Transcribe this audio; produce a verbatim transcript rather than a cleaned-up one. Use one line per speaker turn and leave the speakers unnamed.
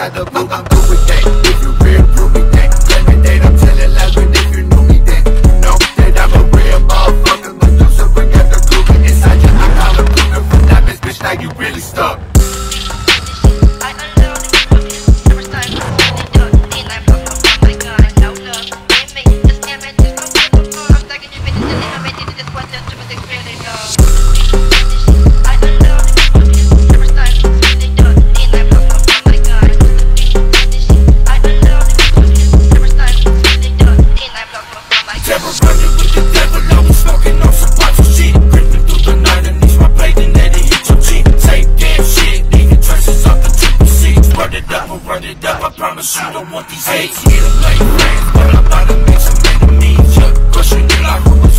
out the blue, I'm through with that. If you real, prove me that. Let me date, I'm telling lies, but if you knew me then, you know that I'm a real motherfucker. Medusa, bring out the cougar inside you. I call a cougar for diamonds, bitch, now you really stuck.
You don't want these hates, need them like friends, but I'm about to make some enemies. Yeah, crushing you like who